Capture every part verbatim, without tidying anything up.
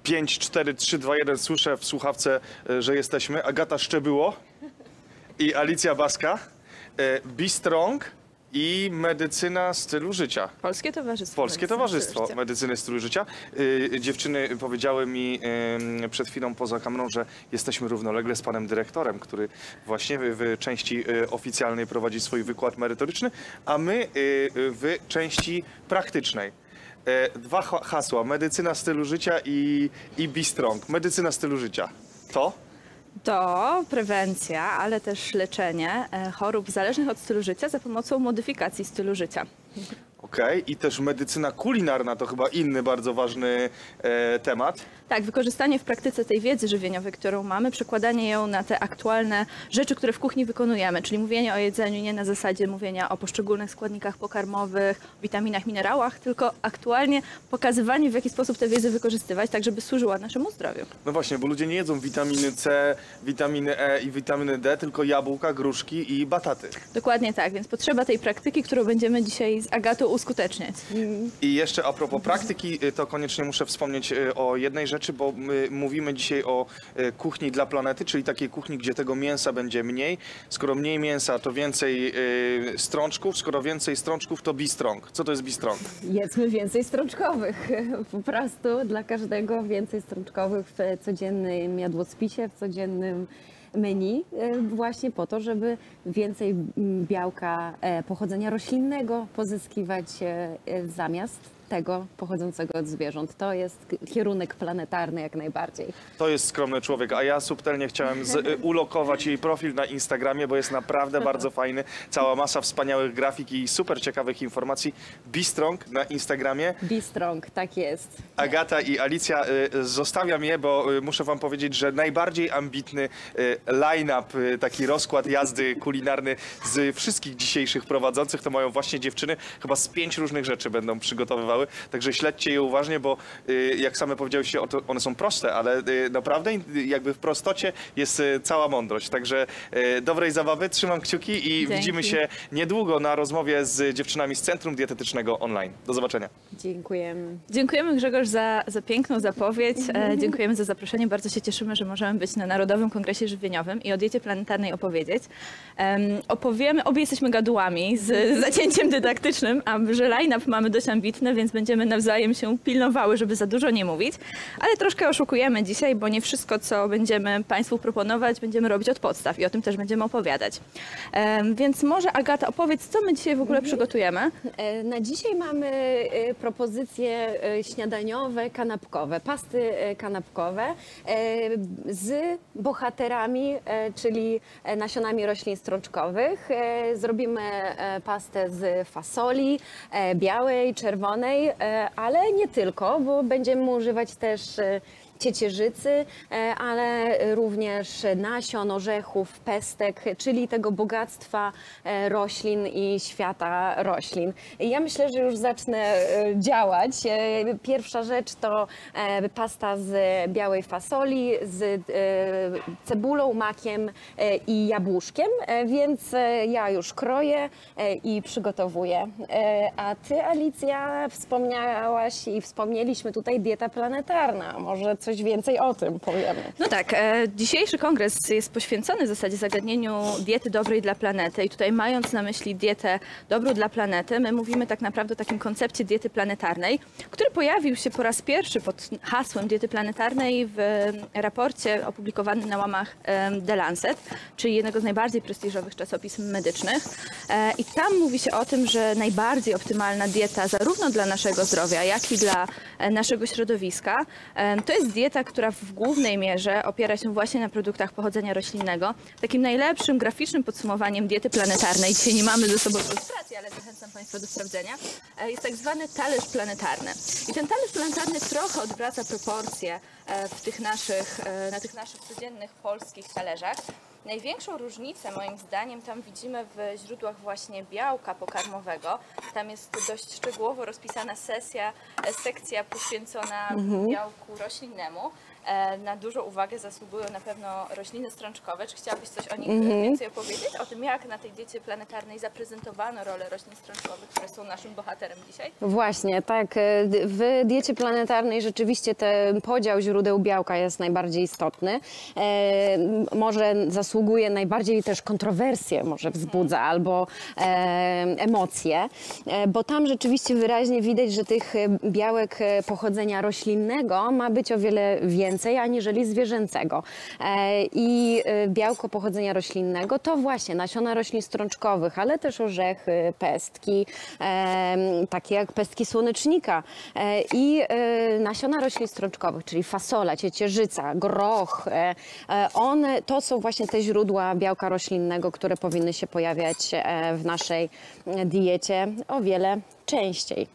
pięć, cztery, trzy, dwa, jeden. Słyszę w słuchawce, że jesteśmy. Agata Szczebyło i Alicja Baska. Be Strong i medycyna stylu życia. Polskie Towarzystwo. Polskie Towarzystwo Medycyny Stylu Życia. Yy, dziewczyny powiedziały mi yy, przed chwilą poza kamerą, że jesteśmy równolegle z panem dyrektorem, który właśnie w, w części yy, oficjalnej prowadzi swój wykład merytoryczny, a my yy, w części praktycznej. Yy, dwa hasła, medycyna stylu życia i, i Be Strong. Medycyna stylu życia. To? To prewencja, ale też leczenie chorób zależnych od stylu życia za pomocą modyfikacji stylu życia. Okej, okay. I też medycyna kulinarna to chyba inny bardzo ważny e, temat. Tak, wykorzystanie w praktyce tej wiedzy żywieniowej, którą mamy, przekładanie ją na te aktualne rzeczy, które w kuchni wykonujemy, czyli mówienie o jedzeniu nie na zasadzie mówienia o poszczególnych składnikach pokarmowych, witaminach, minerałach, tylko aktualnie pokazywanie, w jaki sposób tę wiedzę wykorzystywać, tak żeby służyła naszemu zdrowiu. No właśnie, bo ludzie nie jedzą witaminy C, witaminy E i witaminy D, tylko jabłka, gruszki i bataty. Dokładnie tak, więc potrzeba tej praktyki, którą będziemy dzisiaj z Agatą uskuteczniać. I jeszcze a propos praktyki, to koniecznie muszę wspomnieć o jednej rzeczy, bo my mówimy dzisiaj o kuchni dla planety, czyli takiej kuchni, gdzie tego mięsa będzie mniej. Skoro mniej mięsa, to więcej strączków, skoro więcej strączków, to Be Strong. Co to jest Be Strong? Jedzmy więcej strączkowych. Po prostu dla każdego więcej strączkowych w codziennym jadłospisie, w codziennym menu, właśnie po to, żeby więcej białka pochodzenia roślinnego pozyskiwać zamiast tego pochodzącego od zwierząt. To jest kierunek planetarny jak najbardziej. To jest skromny człowiek, a ja subtelnie chciałem z, ulokować jej profil na Instagramie, bo jest naprawdę bardzo fajny. Cała masa wspaniałych grafik i super ciekawych informacji. Be Strong na Instagramie. Be Strong, tak jest. Agata i Alicja, zostawiam je, bo muszę wam powiedzieć, że najbardziej ambitny line-up, taki rozkład jazdy kulinarny z wszystkich dzisiejszych prowadzących to mają właśnie dziewczyny. Chyba z pięć różnych rzeczy będą przygotowywały. Także śledźcie je uważnie, bo jak same powiedziałyście, one są proste, ale naprawdę jakby w prostocie jest cała mądrość. Także dobrej zabawy, trzymam kciuki i Dzięki. Widzimy się niedługo na rozmowie z dziewczynami z Centrum Dietetycznego Online. Do zobaczenia. Dziękujemy. Dziękujemy Grzegorz za, za piękną zapowiedź. E, dziękujemy za zaproszenie. Bardzo się cieszymy, że możemy być na Narodowym Kongresie Żywieniowym i o diecie planetarnej opowiedzieć. Um, opowiemy, obie jesteśmy gadułami z zacięciem dydaktycznym, a że line-up mamy dość ambitny, więc będziemy nawzajem się pilnowały, żeby za dużo nie mówić, ale troszkę oszukujemy dzisiaj, bo nie wszystko, co będziemy Państwu proponować, będziemy robić od podstaw i o tym też będziemy opowiadać. Um, więc może Agata, opowiedz, co my dzisiaj w ogóle przygotujemy? Na dzisiaj mamy propozycje śniadaniowe, kanapkowe, pasty kanapkowe z bohaterami, czyli nasionami roślin strączkowych. Zrobimy pastę z fasoli białej, czerwonej, ale nie tylko, bo będziemy używać też ciecierzycy, ale również nasion, orzechów, pestek, czyli tego bogactwa roślin i świata roślin. Ja myślę, że już zacznę działać. Pierwsza rzecz to pasta z białej fasoli, z cebulą, makiem i jabłuszkiem, więc ja już kroję i przygotowuję. A ty, Alicja, wspomniałaś i wspomnieliśmy tutaj dieta planetarna. Może coś więcej o tym powiemy. No tak, e, dzisiejszy kongres jest poświęcony w zasadzie zagadnieniu diety dobrej dla planety i tutaj mając na myśli dietę dobrą dla planety, my mówimy tak naprawdę o takim koncepcie diety planetarnej, który pojawił się po raz pierwszy pod hasłem diety planetarnej w raporcie opublikowanym na łamach e, The Lancet, czyli jednego z najbardziej prestiżowych czasopism medycznych. E, I tam mówi się o tym, że najbardziej optymalna dieta zarówno dla naszego zdrowia, jak i dla e, naszego środowiska e, to jest dieta, która w głównej mierze opiera się właśnie na produktach pochodzenia roślinnego. Takim najlepszym graficznym podsumowaniem diety planetarnej, dzisiaj nie mamy ze sobą ilustracji, ale zachęcam Państwa do sprawdzenia, jest tak zwany talerz planetarny. I ten talerz planetarny trochę odwraca proporcje w tych naszych, na tych naszych codziennych polskich talerzach. Największą różnicę moim zdaniem tam widzimy w źródłach właśnie białka pokarmowego. Tam jest dość szczegółowo rozpisana sesja, sekcja poświęcona mhm. białku roślinnemu. E, na dużą uwagę zasługują na pewno rośliny strączkowe. Czy chciałabyś coś o nich Mhm. więcej opowiedzieć? O tym, jak na tej diecie planetarnej zaprezentowano rolę roślin strączkowych, które są naszym bohaterem dzisiaj? Właśnie, tak. W diecie planetarnej rzeczywiście ten podział źródeł białka jest najbardziej istotny. E, może zasługuje najbardziej też kontrowersje, może wzbudza albo e, emocje, e, bo tam rzeczywiście wyraźnie widać, że tych białek pochodzenia roślinnego ma być o wiele więcej aniżeli zwierzęcego. E, I białko pochodzenia roślinnego to właśnie nasiona roślin strączkowych, ale też orzechy, pestki, e, takie jak pestki słonecznika e, i e, nasiona roślin strączkowych, czyli fasola, ciecierzyca, groch. E, e, one to są właśnie te źródła białka roślinnego, które powinny się pojawiać e, w naszej diecie o wiele częściej.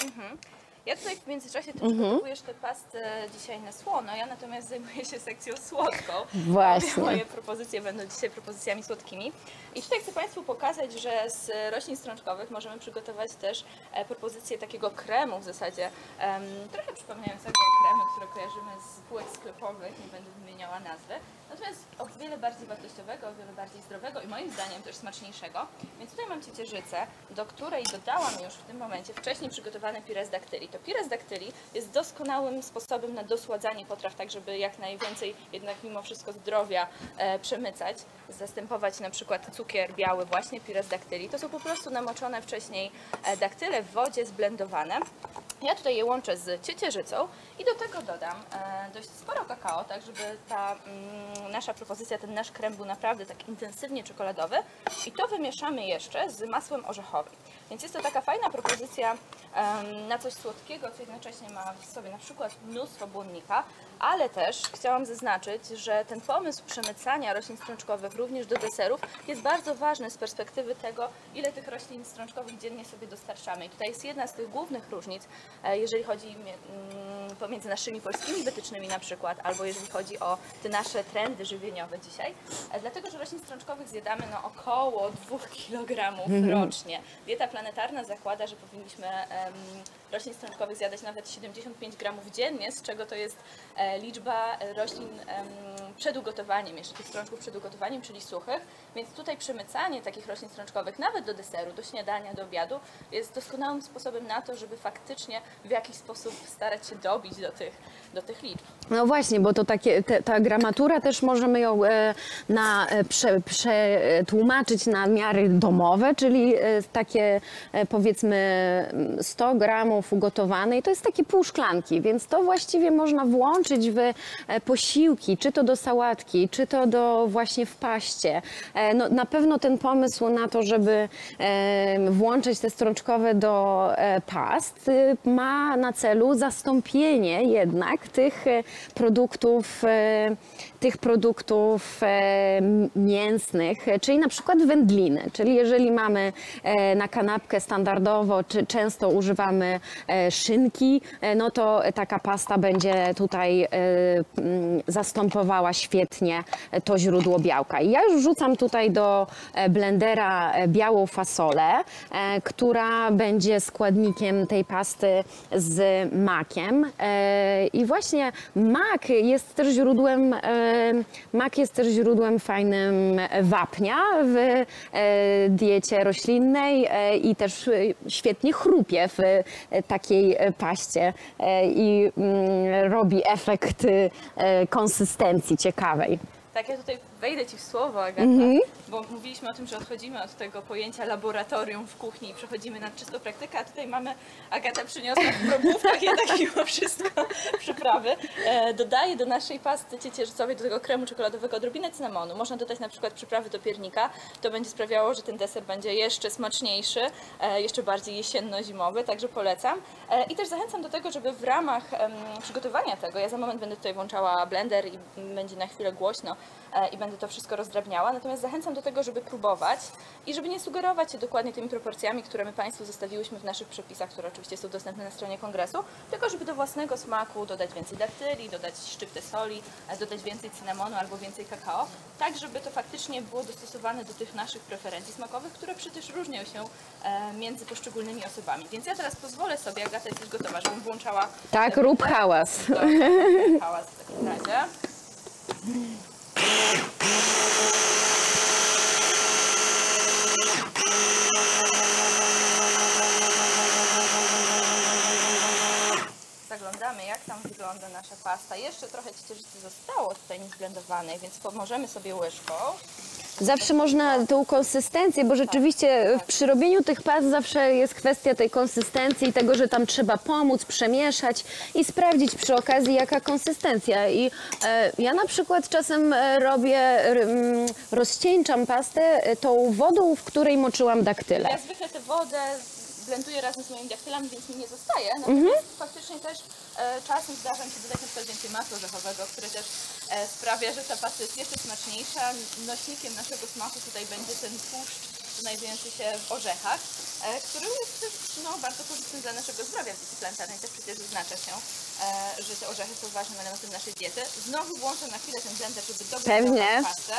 Ja tutaj w międzyczasie ty przygotowujesz tę pastę dzisiaj na słono, ja natomiast zajmuję się sekcją słodką. Właśnie. Moje propozycje będą dzisiaj propozycjami słodkimi. I tutaj chcę Państwu pokazać, że z roślin strączkowych możemy przygotować też e, propozycję takiego kremu w zasadzie, em, trochę przypominającego kremy, które kojarzymy z półek sklepowych, nie będę wymieniała nazwy. Natomiast o wiele bardziej wartościowego, o wiele bardziej zdrowego i moim zdaniem też smaczniejszego. Więc tutaj mam ciecierzycę, do której dodałam już w tym momencie wcześniej przygotowany pires dactyli. To pires dactyli jest doskonałym sposobem na dosładzanie potraw, tak żeby jak najwięcej jednak mimo wszystko zdrowia e, przemycać. Zastępować na przykład cukier biały właśnie pires dactyli. To są po prostu namoczone wcześniej e, daktyle w wodzie, zblendowane. Ja tutaj je łączę z ciecierzycą i do tego dodam e, dość sporo kakao, tak żeby ta mm, nasza propozycja, ten nasz krem był naprawdę tak intensywnie czekoladowy. I to wymieszamy jeszcze z masłem orzechowym. Więc jest to taka fajna propozycja um, na coś słodkiego, co jednocześnie ma w sobie na przykład mnóstwo błonnika, ale też chciałam zaznaczyć, że ten pomysł przemycania roślin strączkowych również do deserów jest bardzo ważny z perspektywy tego, ile tych roślin strączkowych dziennie sobie dostarczamy. I tutaj jest jedna z tych głównych różnic, jeżeli chodzi mm, pomiędzy naszymi polskimi wytycznymi na przykład, albo jeżeli chodzi o te nasze trendy żywieniowe dzisiaj, dlatego, że roślin strączkowych zjadamy no, około dwóch kilogramów rocznie. Dieta planetarna zakłada, że powinniśmy um, roślin strączkowych zjadać nawet siedemdziesiąt pięć gramów dziennie, z czego to jest e, liczba roślin um, przed ugotowaniem, jeszcze tych strączków przed ugotowaniem, czyli suchych. Więc tutaj przemycanie takich roślin strączkowych nawet do deseru, do śniadania, do obiadu jest doskonałym sposobem na to, żeby faktycznie w jakiś sposób starać się dobić do tych, do tych liczb. No właśnie, bo to takie, te, ta gramatura też możemy ją e, na, e, prze, przetłumaczyć na miary domowe, czyli e, takie e, powiedzmy sto gramów ugotowanej, to jest takie pół szklanki, więc to właściwie można włączyć w e, posiłki, czy to do sałatki, czy to do właśnie w paście. E, no, na pewno ten pomysł na to, żeby e, włączyć te strączkowe do e, past e, ma na celu zastąpienie jednak tych e, produktów, e, tych produktów e, mięsnych, e, czyli na przykład wędliny, czyli jeżeli mamy e, na kanapkę standardowo, czy często używamy e, szynki, e, no to taka pasta będzie tutaj e, m, zastępowała świetnie to źródło białka. I ja już wrzucam tutaj do e, blendera e, białą fasolę, e, która będzie składnikiem tej pasty z makiem. E, I właśnie mak jest też źródłem, e, mak jest też źródłem fajnym wapnia w e, diecie roślinnej e, i też e, świetnie chrupie w e, takiej e, paście e, i mm, robi efekt e, konsystencji ciekawej. Tak, ja tutaj wejdę Ci w słowo, Agata, bo mówiliśmy o tym, że odchodzimy od tego pojęcia laboratorium w kuchni i przechodzimy na czystą praktykę, a tutaj mamy, Agata przyniosła w probówkach jednak mimo wszystko przyprawy. E, dodaję do naszej pasty ciecierzycowej, do tego kremu czekoladowego odrobinę cynamonu. Można dodać na przykład przyprawy do piernika. To będzie sprawiało, że ten deser będzie jeszcze smaczniejszy, e, jeszcze bardziej jesienno-zimowy, także polecam. E, I też zachęcam do tego, żeby w ramach em, przygotowania tego, ja za moment będę tutaj włączała blender i będzie na chwilę głośno e, i będę będę to wszystko rozdrabniała, natomiast zachęcam do tego, żeby próbować i żeby nie sugerować się dokładnie tymi proporcjami, które my Państwu zostawiłyśmy w naszych przepisach, które oczywiście są dostępne na stronie kongresu, tylko żeby do własnego smaku dodać więcej daktyli, dodać szczyptę soli, dodać więcej cynamonu albo więcej kakao, tak żeby to faktycznie było dostosowane do tych naszych preferencji smakowych, które przecież różnią się e, między poszczególnymi osobami. Więc ja teraz pozwolę sobie, Agata jest już gotowa, żebym włączała... Tak, rób hałas. Dobra, hałas w takim razie. Zaglądamy, jak tam wygląda nasza pasta. Jeszcze trochę ciecierzycy zostało tutaj niezblendowanej, więc pomożemy sobie łyżką. Zawsze można tą konsystencję, bo rzeczywiście przy robieniu tych past zawsze jest kwestia tej konsystencji i tego, że tam trzeba pomóc, przemieszać i sprawdzić przy okazji, jaka konsystencja. I e, ja na przykład czasem e, robię, r, m, rozcieńczam pastę e, tą wodą, w której moczyłam daktyle. Ja zwykle tę wodę blenduję razem z moimi daktylami, więc mi nie zostaje. Natomiast faktycznie też e, czasem zdarza mi się dodać na przykład więcej masła orzechowego, które też e, sprawia, że ta pasta jest jeszcze smaczniejsza. Nośnikiem naszego smaku tutaj będzie ten tłuszcz znajdujący się w orzechach, e, który jest też no, bardzo korzystny dla naszego zdrowia w diecie planetarnej. Też przecież zaznacza się, e, że te orzechy są ważnym elementem naszej diety. Znowu włączę na chwilę ten blender, żeby dobrze Pewnie. zrobić pastę.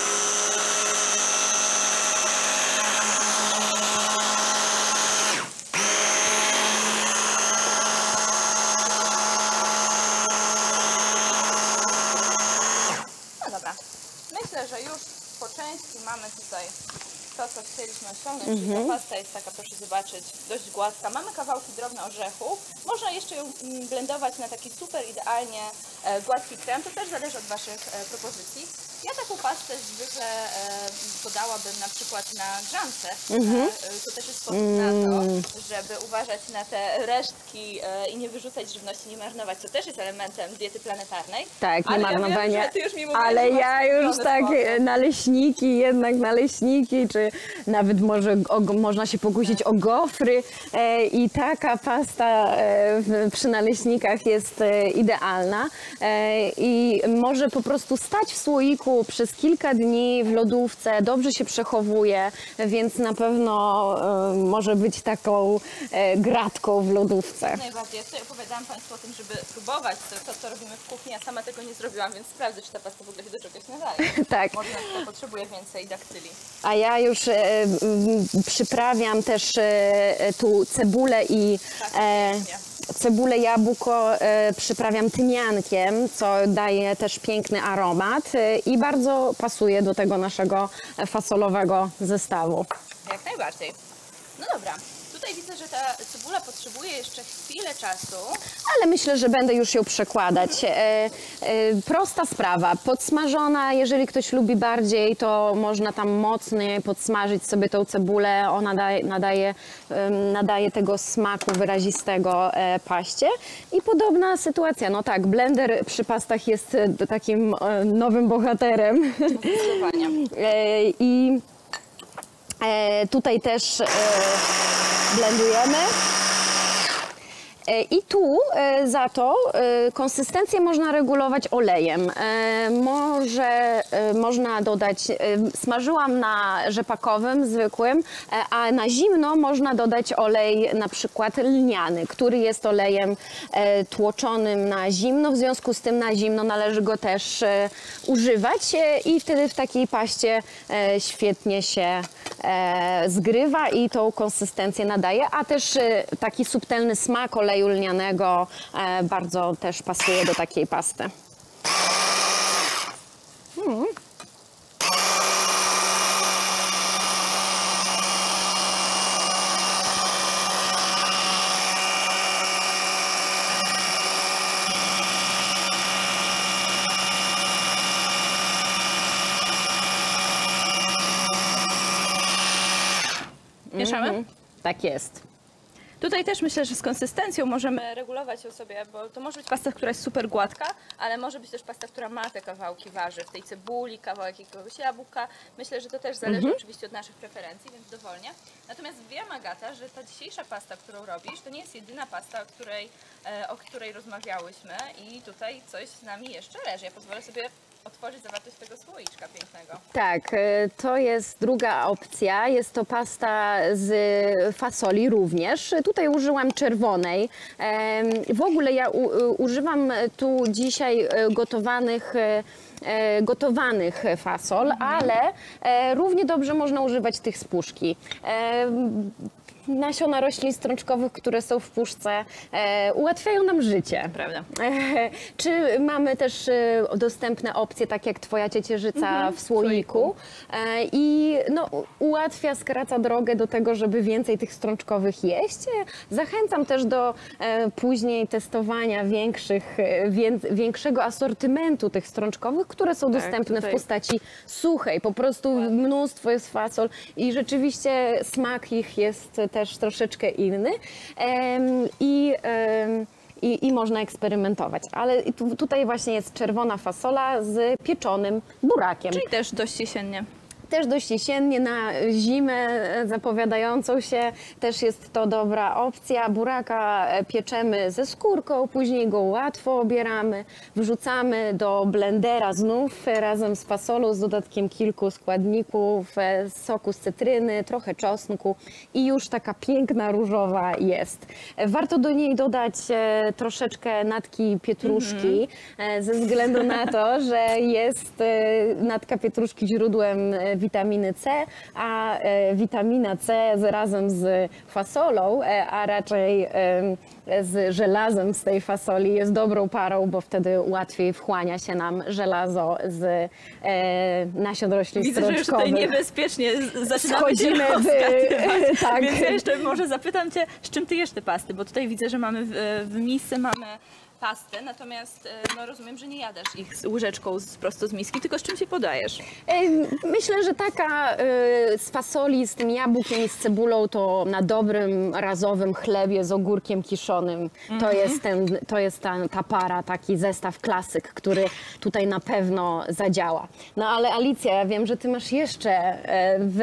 Myślę, że już po części mamy tutaj to, co chcieliśmy osiągnąć. Mm-hmm. Ta pasta jest taka, proszę zobaczyć, dość gładka. Mamy kawałki drobne orzechów. Można jeszcze ją blendować na taki super idealnie e, gładki krem. To też zależy od Waszych e, propozycji. Ja taką pastę zwykle e, podałabym na przykład na grzance. Mm-hmm. e, to też jest sposób mm. na to, żeby uważać na te resztki e, i nie wyrzucać żywności, nie marnować. To też jest elementem diety planetarnej. Tak, nie marnowanie. Ja wiem, ty już mi mówiłaś, ale ja już tak sposób. naleśniki, jednak naleśniki, czy nawet może o, można się pokusić o gofry e, i taka pasta e, przy naleśnikach jest e, idealna e, i może po prostu stać w słoiku przez kilka dni w lodówce, dobrze się przechowuje, więc na pewno e, może być taką e, gratką w lodówce. Najbardziej. Ja tutaj opowiadałam Państwu o tym, żeby próbować to, to, co robimy w kuchni. Ja sama tego nie zrobiłam, więc sprawdzę, czy ta pasta w ogóle się do czegoś nadaje. Tak. Może na przykład potrzebuje więcej daktyli. A ja już e, m, przyprawiam też e, tu cebulę i e, cebulę, jabłko e, przyprawiam tymiankiem, co daje też piękny aromat e, i bardzo pasuje do tego naszego fasolowego zestawu. Jak najbardziej. No dobra. Tutaj widzę, że ta cebula potrzebuje jeszcze chwilę czasu. Ale myślę, że będę już ją przekładać. E, e, prosta sprawa. Podsmażona, jeżeli ktoś lubi bardziej, to można tam mocniej podsmażyć sobie tą cebulę. Ona daje, nadaje, nadaje tego smaku wyrazistego e, paście. I podobna sytuacja. No tak, blender przy pastach jest takim e, nowym bohaterem. Zdecydowanie. E, I e, tutaj też e, blendujemy. I tu za to konsystencję można regulować olejem. Może można dodać, smażyłam na rzepakowym, zwykłym, a na zimno można dodać olej na przykład lniany, który jest olejem tłoczonym na zimno, w związku z tym na zimno należy go też używać i wtedy w takiej paście świetnie się zgrywa i tą konsystencję nadaje, a też taki subtelny smak oleju lnianego bardzo też pasuje do takiej pasty. Hmm. Mieszamy? Mm-hmm. Tak jest. Tutaj też myślę, że z konsystencją możemy regulować ją sobie, bo to może być pasta, która jest super gładka, ale może być też pasta, która ma te kawałki warzyw, tej cebuli, kawałek jakiegoś jabłka. Myślę, że to też zależy mm-hmm. oczywiście od naszych preferencji, więc dowolnie. Natomiast wiem, Agata, że ta dzisiejsza pasta, którą robisz, to nie jest jedyna pasta, o której, e, o której rozmawiałyśmy i tutaj coś z nami jeszcze leży. Ja pozwolę sobie otworzyć zawartość tego słoiczka pięknego. Tak, e, to jest druga opcja. Jest to pasta z fasoli również. Tutaj użyłam czerwonej. Em, W ogóle ja u, używam tu dzisiaj e, gotowanych e, e, gotowanych fasol, ale e, równie dobrze można używać tych z puszki. E, Nasiona roślin strączkowych, które są w puszce, e, ułatwiają nam życie. Prawda. E, Czy mamy też e, dostępne opcje, tak jak twoja ciecierzyca Mhm, w słoiku e, i no, u- ułatwia, skraca drogę do tego, żeby więcej tych strączkowych jeść. E, Zachęcam też do e, później testowania większych, e, wię, większego asortymentu tych strączkowych, które są Tak, dostępne tutaj- w postaci suchej. Po prostu mnóstwo jest fasol i rzeczywiście smak ich jest też troszeczkę inny. Em, I em, i, i można eksperymentować. Ale tu, tutaj właśnie jest czerwona fasola z pieczonym burakiem. Czyli też dość jesiennie. Też dość jesiennie, na zimę e, zapowiadającą się, też jest to dobra opcja. Buraka e, pieczemy ze skórką, później go łatwo obieramy, wrzucamy do blendera znów e, razem z fasolą z dodatkiem kilku składników, e, soku z cytryny, trochę czosnku i już taka piękna różowa jest. E, Warto do niej dodać e, troszeczkę natki pietruszki, e, ze względu na to, że jest e, natka pietruszki źródłem e, witaminy C, a e, witamina C z, razem z fasolą, e, a raczej e, z żelazem z tej fasoli jest dobrą parą, bo wtedy łatwiej wchłania się nam żelazo z e, nasion roślin Widzę, że już strączkowych. tutaj niebezpiecznie z- zaczynamy się Schodzimy w- rozgadywać. tak. Więc ja jeszcze może zapytam Cię, z czym Ty jesz te pasty? Bo tutaj widzę, że mamy w, w misce mamy pasty, natomiast e, no, rozumiem, że nie jadasz ich z łyżeczką z, prosto z miski, tylko z czym się podajesz? E, Myślę, że taka e, z fasoli, z tym jabłkiem i z cebulą to na dobrym, razowym chlebie z ogórkiem kiszonym. To jest, ten, to jest ta, ta para, taki zestaw klasyk, który tutaj na pewno zadziała. No ale Alicja, ja wiem, że ty masz jeszcze e, w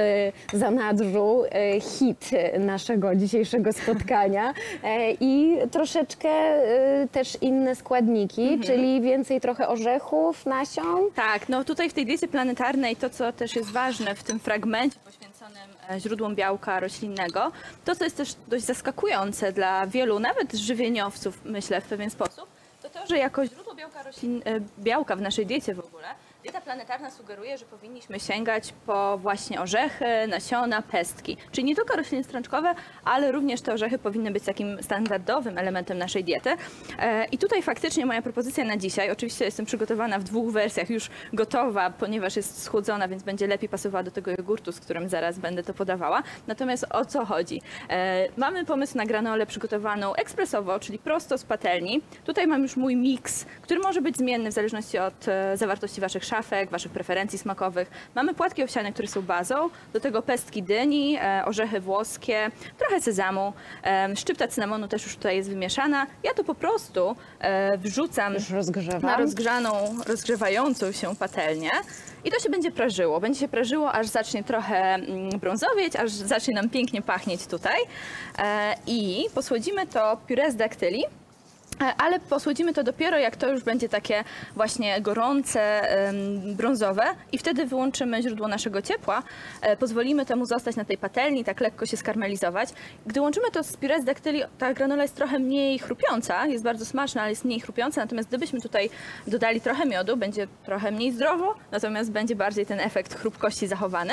zanadrzu e, hit naszego dzisiejszego spotkania e, i troszeczkę e, też inne składniki, czyli więcej trochę orzechów, nasion. Tak, no tutaj w tej diecie planetarnej to, co też jest ważne w tym fragmencie poświęconym e, źródłom białka roślinnego, to, co jest też dość zaskakujące dla wielu, nawet żywieniowców, myślę, w pewien sposób, to to, że jako źródło białka, roślin, e, białka w naszej diecie w ogóle, dieta planetarna sugeruje, że powinniśmy sięgać po właśnie orzechy, nasiona, pestki. Czyli nie tylko rośliny strączkowe, ale również te orzechy powinny być takim standardowym elementem naszej diety. E, I tutaj faktycznie moja propozycja na dzisiaj, oczywiście jestem przygotowana w dwóch wersjach, już gotowa, ponieważ jest schłodzona, więc będzie lepiej pasowała do tego jogurtu, z którym zaraz będę to podawała. Natomiast o co chodzi? E, Mamy pomysł na granolę przygotowaną ekspresowo, czyli prosto z patelni. Tutaj mam już mój miks, który może być zmienny w zależności od e, zawartości waszych szafek, waszych preferencji smakowych. Mamy płatki owsiane, które są bazą, do tego pestki dyni, e, orzechy włoskie, trochę sezamu, e, szczypta cynamonu też już tutaj jest wymieszana. Ja to po prostu e, wrzucam Już rozgrzewam. na rozgrzaną, rozgrzewającą się patelnię i to się będzie prażyło. Będzie się prażyło, aż zacznie trochę mm, brązowieć, aż zacznie nam pięknie pachnieć tutaj. E, I posłodzimy to pióre z daktyli. E, Ale posłodzimy to dopiero, jak to już będzie takie właśnie gorące, em, brązowe i wtedy wyłączymy źródło naszego ciepła. E, Pozwolimy temu zostać na tej patelni, tak lekko się skarmelizować. Gdy łączymy to z puree z daktyli, ta granola jest trochę mniej chrupiąca, jest bardzo smaczna, ale jest mniej chrupiąca, natomiast gdybyśmy tutaj dodali trochę miodu, będzie trochę mniej zdrowo, natomiast będzie bardziej ten efekt chrupkości zachowany.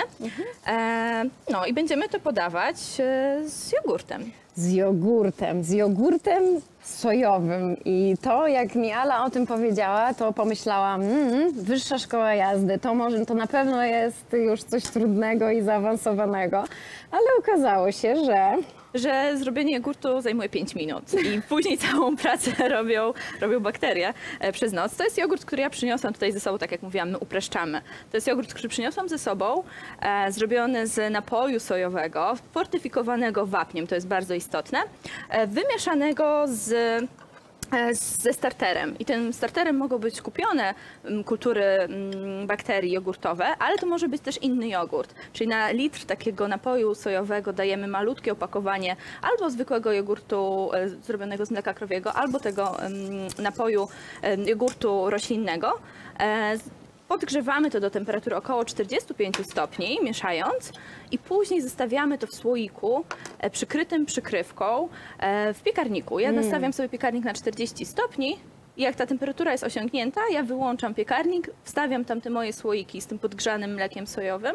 E, No i będziemy to podawać e, z jogurtem. Z jogurtem, z jogurtem sojowym. I to, jak mi Ala o tym powiedziała, to pomyślałam, mm, wyższa szkoła jazdy, to może, to na pewno jest już coś trudnego i zaawansowanego, ale okazało się, że że zrobienie jogurtu zajmuje pięć minut i później całą pracę robią, robią bakterie e, przez noc. To jest jogurt, który ja przyniosłam tutaj ze sobą, tak jak mówiłam, my upraszczamy. To jest jogurt, który przyniosłam ze sobą, e, zrobiony z napoju sojowego, fortyfikowanego wapniem, to jest bardzo istotne, e, wymieszanego z e, ze starterem. I tym starterem mogą być kupione mm, kultury mm, bakterii jogurtowe, ale to może być też inny jogurt. Czyli na litr takiego napoju sojowego dajemy malutkie opakowanie albo zwykłego jogurtu e, zrobionego z mleka krowiego, albo tego em, napoju em, jogurtu roślinnego. E, Podgrzewamy to do temperatury około czterdziestu pięciu stopni, mieszając, i później zostawiamy to w słoiku e, przykrytym przykrywką e, w piekarniku. Ja nastawiam sobie piekarnik na czterdzieści stopni. I jak ta temperatura jest osiągnięta, ja wyłączam piekarnik, wstawiam tam te moje słoiki z tym podgrzanym mlekiem sojowym,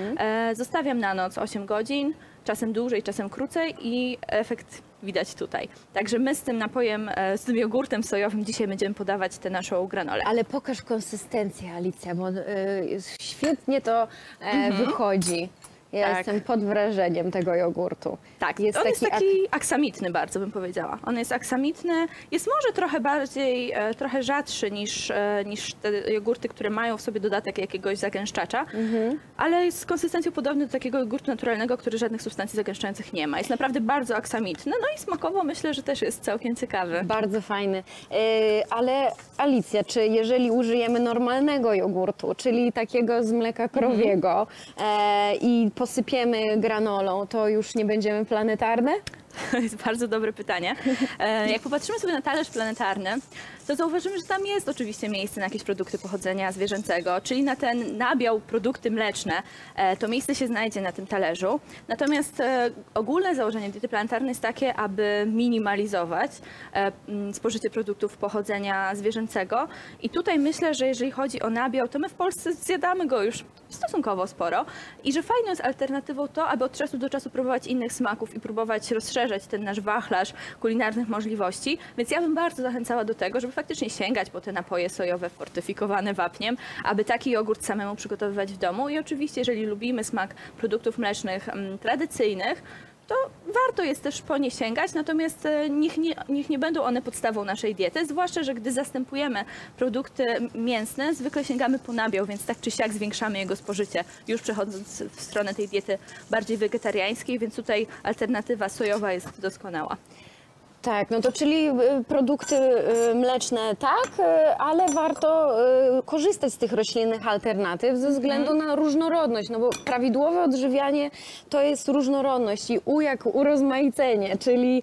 e, zostawiam na noc osiem godzin, czasem dłużej, czasem krócej i efekt widać tutaj. Także my z tym napojem, e, z tym jogurtem sojowym dzisiaj będziemy podawać tę naszą granolę. Ale pokaż konsystencję, Alicja, bo y, świetnie to e, wychodzi. Ja Tak. jestem pod wrażeniem tego jogurtu. Tak, jest on taki, jest taki aksamitny bardzo, bym powiedziała. On jest aksamitny, jest może trochę bardziej, e, trochę rzadszy niż, e, niż te jogurty, które mają w sobie dodatek jakiegoś zagęszczacza, Mhm. ale jest z konsystencją podobny do takiego jogurtu naturalnego, który żadnych substancji zagęszczających nie ma. Jest naprawdę bardzo aksamitny, no i smakowo myślę, że też jest całkiem ciekawy. Bardzo fajny. E, ale Alicja, czy jeżeli użyjemy normalnego jogurtu, czyli takiego z mleka krowiego e, i posypiemy granolą, to już nie będziemy planetarne? To jest bardzo dobre pytanie. E, Jak popatrzymy sobie na talerz planetarny, to zauważymy, że tam jest oczywiście miejsce na jakieś produkty pochodzenia zwierzęcego, czyli na ten nabiał, produkty mleczne. E, To miejsce się znajdzie na tym talerzu. Natomiast e, ogólne założenie diety planetarnej jest takie, aby minimalizować e, m, spożycie produktów pochodzenia zwierzęcego. I tutaj myślę, że jeżeli chodzi o nabiał, to my w Polsce zjadamy go już stosunkowo sporo i że fajną jest alternatywą to, aby od czasu do czasu próbować innych smaków i próbować rozszerzać ten nasz wachlarz kulinarnych możliwości. Więc ja bym bardzo zachęcała do tego, żeby faktycznie sięgać po te napoje sojowe fortyfikowane wapniem, aby taki jogurt samemu przygotowywać w domu. I oczywiście, jeżeli lubimy smak produktów mlecznych mm, tradycyjnych, to warto jest też po nie sięgać, natomiast e, niech nie, niech nie będą one podstawą naszej diety, zwłaszcza, że gdy zastępujemy produkty mięsne, zwykle sięgamy po nabiał, więc tak czy siak zwiększamy jego spożycie, już przechodząc w stronę tej diety bardziej wegetariańskiej, więc tutaj alternatywa sojowa jest doskonała. Tak, no to czyli y, produkty y, mleczne tak, y, ale warto y, korzystać z tych roślinnych alternatyw ze względu na różnorodność, no bo prawidłowe odżywianie to jest różnorodność i U jak urozmaicenie, czyli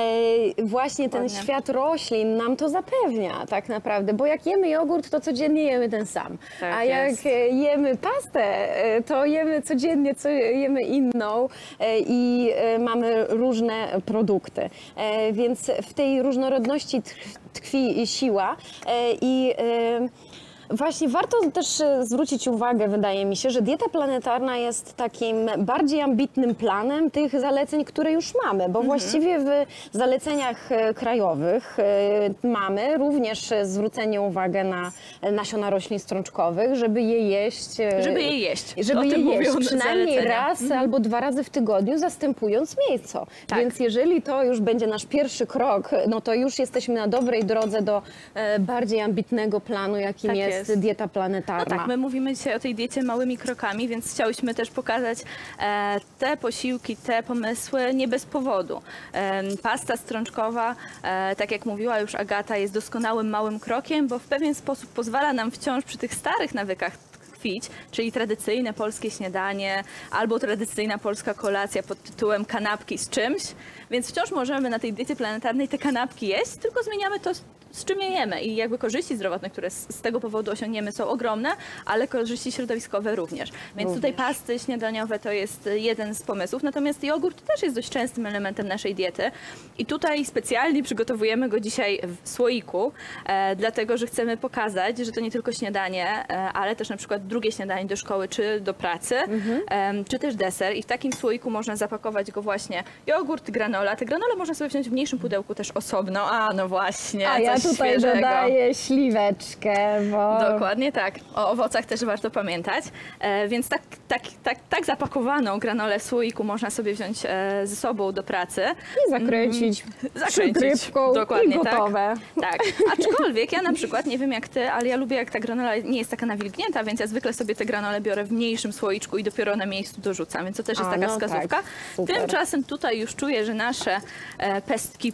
e, właśnie ten Dokładnie. świat roślin nam to zapewnia tak naprawdę, bo jak jemy jogurt, to codziennie jemy ten sam, Tak a jest. jak e, jemy pastę, e, to jemy codziennie, co jemy inną e, i e, mamy różne produkty, e, więc Więc w tej różnorodności tkwi siła e, i e, właśnie warto też zwrócić uwagę, wydaje mi się, że dieta planetarna jest takim bardziej ambitnym planem tych zaleceń, które już mamy, bo właściwie w zaleceniach e, krajowych e, mamy również zwrócenie uwagi na nasiona roślin strączkowych, żeby je jeść. e, Żeby je jeść. Żeby O je tym jeść mówią przynajmniej zalecenia. raz albo dwa razy w tygodniu, zastępując mięso. Tak. Więc jeżeli to już będzie nasz pierwszy krok, no to już jesteśmy na dobrej drodze do e, bardziej ambitnego planu, jakim Tak jest, jest. dieta No planetarna. tak, my mówimy dzisiaj o tej diecie małymi krokami, więc chciałyśmy też pokazać e, te posiłki, te pomysły nie bez powodu. E, pasta strączkowa, e, tak jak mówiła już Agata, jest doskonałym małym krokiem, bo w pewien sposób pozwala nam wciąż przy tych starych nawykach tkwić, czyli tradycyjne polskie śniadanie albo tradycyjna polska kolacja pod tytułem kanapki z czymś, więc wciąż możemy na tej diecie planetarnej te kanapki jeść, tylko zmieniamy to, z czym je jemy i jakby korzyści zdrowotne, które z, z tego powodu osiągniemy, są ogromne, ale korzyści środowiskowe również. Więc tutaj pasty śniadaniowe to jest jeden z pomysłów, natomiast jogurt też jest dość częstym elementem naszej diety i tutaj specjalnie przygotowujemy go dzisiaj w słoiku, e, dlatego, że chcemy pokazać, że to nie tylko śniadanie, e, ale też na przykład drugie śniadanie do szkoły czy do pracy, e, czy też deser i w takim słoiku można zapakować go właśnie jogurt, granola. Te granole można sobie wziąć w mniejszym pudełku też osobno, a no właśnie, A ja coś tutaj świeżego. dodaję śliweczkę, bo... Dokładnie tak. O owocach też warto pamiętać. E, więc tak, tak, tak, tak zapakowaną granolę w słoiku można sobie wziąć e, ze sobą do pracy. I zakręcić Zakręcić. przykrywką Dokładnie i gotowe. Tak. tak. Aczkolwiek ja na przykład, nie wiem jak ty, ale ja lubię jak ta granola nie jest taka nawilgnięta, więc ja zwykle sobie te granole biorę w mniejszym słoiczku i dopiero na miejscu dorzucam, więc to też jest A, taka no wskazówka. tak. Super. Tymczasem tutaj już czuję, że nasze e, pestki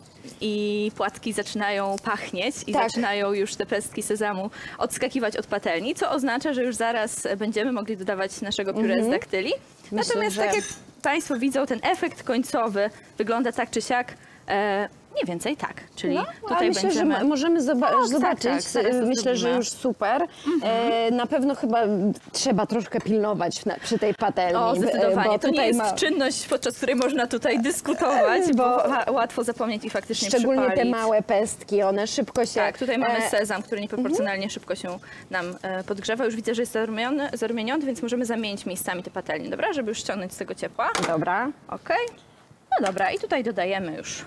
i płatki zaczynają pachnieć i Tak. zaczynają już te pestki sezamu odskakiwać od patelni, co oznacza, że już zaraz będziemy mogli dodawać naszego pióre z daktyli. Natomiast że- tak jak Państwo widzą, ten efekt końcowy wygląda tak czy siak. E, Mniej więcej tak, czyli No, tutaj ale myślę, będziemy... że m- możemy zoba- Tak, zobaczyć. tak, tak, zaraz to myślę, że zrobimy. już super. E, na pewno chyba trzeba troszkę pilnować na, przy tej patelni. O, e, zdecydowanie. bo To nie tutaj jest ma, czynność, podczas której można tutaj dyskutować, bo, Bo- wa- łatwo zapomnieć i faktycznie szczególnie te przypalić. małe pestki, one szybko się... Tak, tutaj mamy e, sezam, który nieproporcjonalnie szybko się nam e, podgrzewa. Już widzę, że jest zarumieniony, zarumieniony, więc możemy zamienić miejscami te patelnie, dobra? Żeby już ściągnąć z tego ciepła. Dobra. Okej. No dobra, i tutaj dodajemy już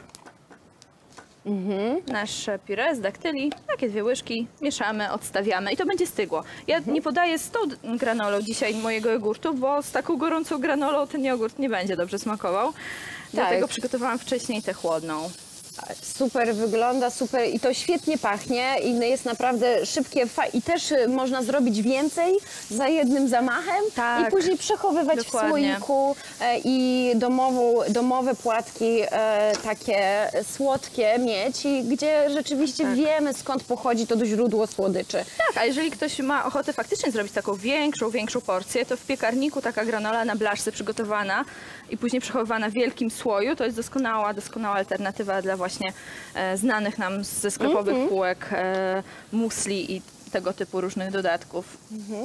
nasze puree z daktyli, takie dwie łyżki, mieszamy, odstawiamy i to będzie stygło. Ja nie podaję z tą granolą dzisiaj mojego jogurtu, bo z taką gorącą granolą ten jogurt nie będzie dobrze smakował. Dlatego przygotowałam wcześniej tę chłodną. Super wygląda, super i to świetnie pachnie i jest naprawdę szybkie fa- i też y, można zrobić więcej za jednym zamachem Tak. i później przechowywać Dokładnie. w słoiku e, i domową, domowe płatki e, takie słodkie mieć, i gdzie rzeczywiście Tak. wiemy, skąd pochodzi to źródło słodyczy. Tak, a jeżeli ktoś ma ochotę faktycznie zrobić taką większą, większą porcję, to w piekarniku taka granola na blaszce przygotowana i później przechowywana w wielkim słoju, to jest doskonała, doskonała alternatywa dla właśnie e, znanych nam ze sklepowych Mhm. półek e, musli i tego typu różnych dodatków.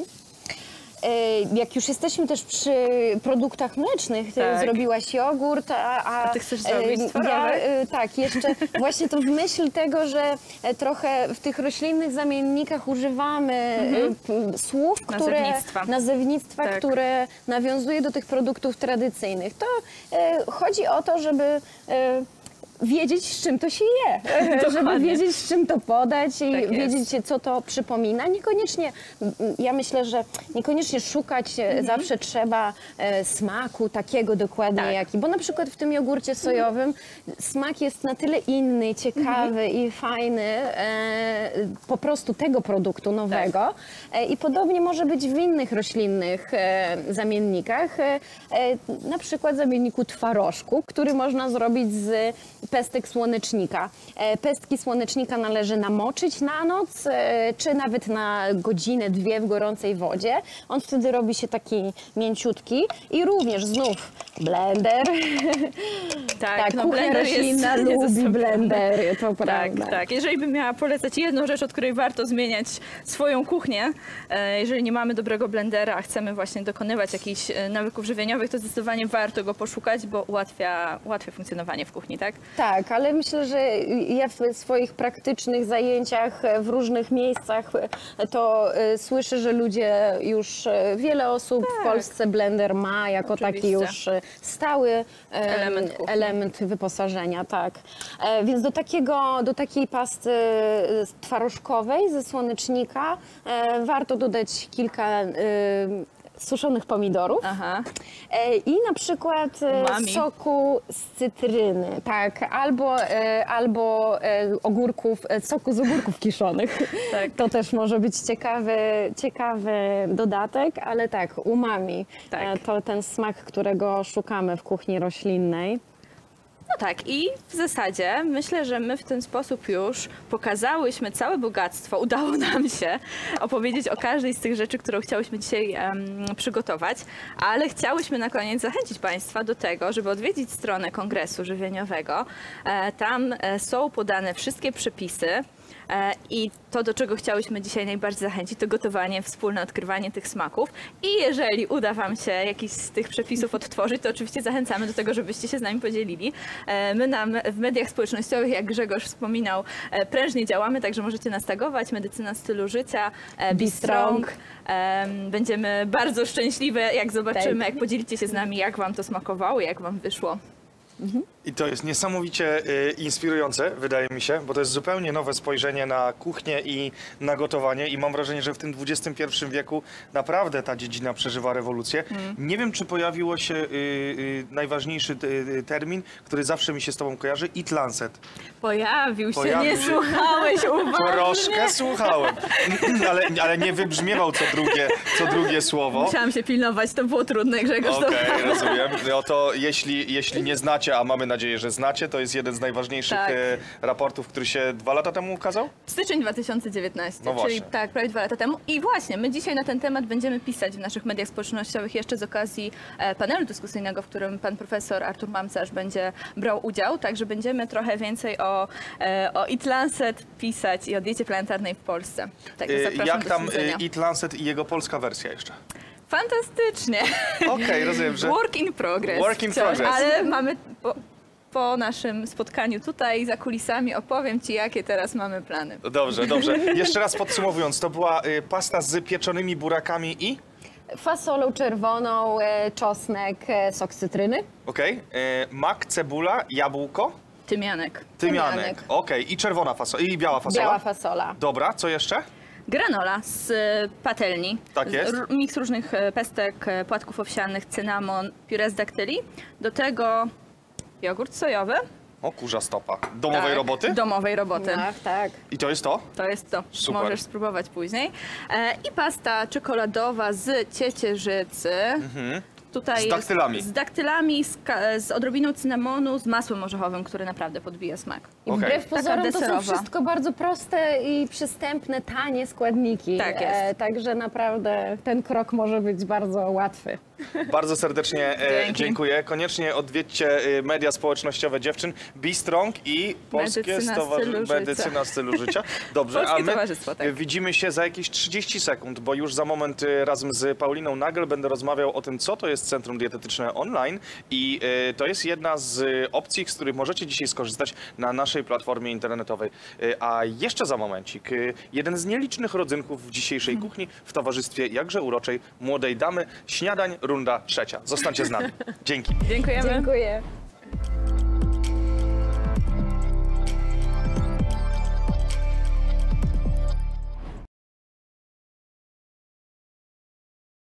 E, Jak już jesteśmy też przy produktach mlecznych, ty Tak. zrobiłaś jogurt, a, a, A ty chcesz zrobić e, twarowy? ja, e, tak, jeszcze właśnie to w myśl tego, że e, trochę w tych roślinnych zamiennikach używamy e, p- słów, które, Nazewnictwa. nazewnictwa, Tak. które nawiązuje do tych produktów tradycyjnych. To e, chodzi o to, żeby e, wiedzieć, z czym to się je, żeby Dokładnie. wiedzieć, z czym to podać i Tak jest. wiedzieć, co to przypomina. Niekoniecznie, m, ja myślę, że niekoniecznie szukać e, zawsze trzeba e, smaku takiego dokładnie Tak. jaki, bo na przykład w tym jogurcie sojowym smak jest na tyle inny, ciekawy i fajny e, po prostu tego produktu nowego e, i podobnie może być w innych roślinnych e, zamiennikach, e, e, na przykład zamienniku twarożku, który można zrobić z pestek słonecznika. E, Pestki słonecznika należy namoczyć na noc, e, czy nawet na godzinę, dwie w gorącej wodzie. On wtedy robi się taki mięciutki i również znów blender. Tak, no kuchnia blender jest roślinna lubi niezastąpiony. blendery, to Tak, prawda. tak. Jeżeli bym miała polecać jedną rzecz, od której warto zmieniać swoją kuchnię, e, jeżeli nie mamy dobrego blendera, a chcemy właśnie dokonywać jakichś e, nawyków żywieniowych, to zdecydowanie warto go poszukać, bo ułatwia, ułatwia funkcjonowanie w kuchni, tak? Tak, ale myślę, że ja w swoich praktycznych zajęciach w różnych miejscach to e, słyszę, że ludzie już, e, wiele osób w Polsce blender ma jako taki Oczywiście. już e, stały e, Element kuchni. element wyposażenia, tak. E, Więc do, takiego, do takiej pasty e, twarożkowej ze słonecznika e, warto dodać kilka e, suszonych pomidorów. Aha. E, I na przykład e, Umami. soku z cytryny, tak, albo, e, albo e, ogórków, e, soku z ogórków kiszonych. Tak. To też może być ciekawy, ciekawy dodatek, ale tak, umami, Tak. e, to ten smak, którego szukamy w kuchni roślinnej. No tak, i w zasadzie myślę, że my w ten sposób już pokazałyśmy całe bogactwo. Udało nam się opowiedzieć o każdej z tych rzeczy, którą chciałyśmy dzisiaj em, przygotować, ale chciałyśmy na koniec zachęcić Państwa do tego, żeby odwiedzić stronę Kongresu Żywieniowego. E, tam e, są podane wszystkie przepisy. E, I to, do czego chciałyśmy dzisiaj najbardziej zachęcić, to gotowanie, wspólne odkrywanie tych smaków. I jeżeli uda Wam się jakiś z tych przepisów odtworzyć, to oczywiście zachęcamy do tego, żebyście się z nami podzielili. E, My nam w mediach społecznościowych, jak Grzegorz wspominał, e, prężnie działamy, także możecie nas tagować. Medycyna stylu życia, e, Be Strong. E, Będziemy bardzo szczęśliwe, jak zobaczymy, jak podzielicie się z nami, jak Wam to smakowało, jak Wam wyszło. I to jest niesamowicie y, inspirujące, wydaje mi się, bo to jest zupełnie nowe spojrzenie na kuchnię i na gotowanie i mam wrażenie, że w tym dwudziestym pierwszym wieku naprawdę ta dziedzina przeżywa rewolucję. Mm. Nie wiem, czy pojawiło się y, y, najważniejszy y, termin, który zawsze mi się z tobą kojarzy, Eat Lancet. Pojawił się, Pojawił nie się. słuchałeś uważnie. Troszkę słuchałem, ale, ale nie wybrzmiewał co drugie, co drugie słowo. Musiałam się pilnować, to było trudne, Grzegorz. Okej, rozumiem. No to jeśli, jeśli nie znacie znacie, a mamy nadzieję, że znacie. To jest jeden z najważniejszych Tak. e, raportów, który się dwa lata temu ukazał. Styczeń dwa tysiące dziewiętnasty, No czyli właśnie. tak, prawie dwa lata temu. I właśnie, my dzisiaj na ten temat będziemy pisać w naszych mediach społecznościowych jeszcze z okazji e, panelu dyskusyjnego, w którym pan profesor Artur Mamcarz będzie brał udział. Także będziemy trochę więcej o, e, o Eat Lancet pisać i o diecie planetarnej w Polsce. Także E, zapraszam Jak do tam e, śledzenia. Eat Lancet i jego polska wersja jeszcze? Fantastycznie. Okej, rozumiem, że... Work in progress. Work in wciąż, progress. Ale mamy po, po naszym spotkaniu tutaj za kulisami opowiem ci, jakie teraz mamy plany. Dobrze, dobrze. Jeszcze raz podsumowując, to była e, pasta z pieczonymi burakami i... Fasolą czerwoną, e, czosnek, e, sok z cytryny. Okej. E, Mak, cebula, jabłko, Tymianek. tymianek. Tymianek. Okej. I czerwona fasola, i biała fasola. Biała fasola. Dobra, co jeszcze? Granola z e, patelni. Tak jest. R- miks różnych e, pestek, e, płatków owsianych, cynamon, pióre z daktyli. Do tego jogurt sojowy. O, kurza stopa. Domowej Tak, roboty? Domowej roboty. Tak, tak. I to jest to? To jest to. Super. Możesz spróbować później. E, I pasta czekoladowa z ciecierzycy. Tutaj Z daktylami. Jest z daktylami, z, ka- z odrobiną cynamonu, z masłem orzechowym, które naprawdę podbija smak. I Okej. wbrew Taka pozorom to są deserowa. wszystko bardzo proste i przystępne, tanie składniki. Tak jest. także naprawdę ten krok może być bardzo łatwy. Bardzo serdecznie e, Dzięki. dziękuję. Koniecznie odwiedźcie e, media społecznościowe dziewczyn Be Strong i Polskie Medycyna Stowarzy- stylu życia. Medycyna stylu życia. Dobrze, Polskie a my Towarzystwo, tak. e, widzimy się za jakieś trzydzieści sekund, bo już za moment e, razem z Pauliną Nagel będę rozmawiał o tym, co to jest Centrum Dietetyczne Online i e, to jest jedna z e, opcji, z których możecie dzisiaj skorzystać na naszej platformie internetowej. E, a jeszcze za momencik, e, jeden z nielicznych rodzynków w dzisiejszej kuchni w towarzystwie jakże uroczej młodej damy. Śniadań, runda trzecia. Zostańcie z nami. Dzięki. Dziękujemy. Dziękuję.